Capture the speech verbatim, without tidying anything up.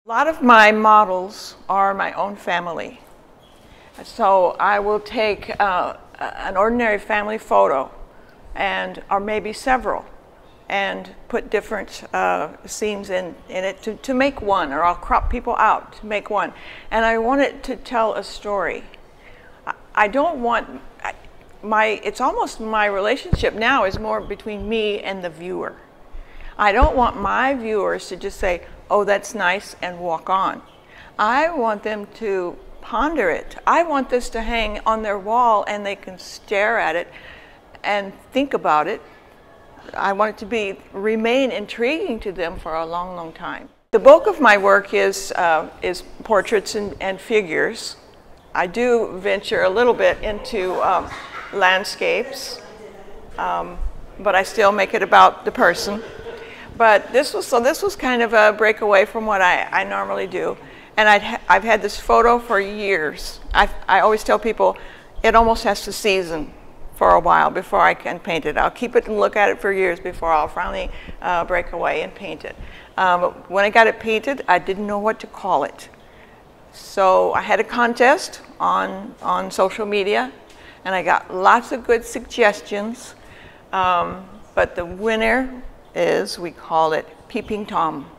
A lot of my models are my own family. So I will take uh, an ordinary family photo, and or maybe several, and put different uh, scenes in, in it to, to make one, or I'll crop people out to make one. And I want it to tell a story. I, I don't want, I, my, it's almost my relationship now is more between me and the viewer. I don't want my viewers to just say, oh, that's nice, and walk on. I want them to ponder it. I want this to hang on their wall and they can stare at it and think about it. I want it to be remain intriguing to them for a long, long time. The bulk of my work is, uh, is portraits and, and figures. I do venture a little bit into um, landscapes, um, but I still make it about the person. But this was, so this was kind of a breakaway from what I, I normally do. And I'd ha I've had this photo for years. I, I always tell people it almost has to season for a while before I can paint it. I'll keep it and look at it for years before I'll finally uh, break away and paint it. Um, but when I got it painted, I didn't know what to call it. So I had a contest on, on social media, and I got lots of good suggestions. Um, but the winner is, we call it Peeping Tom.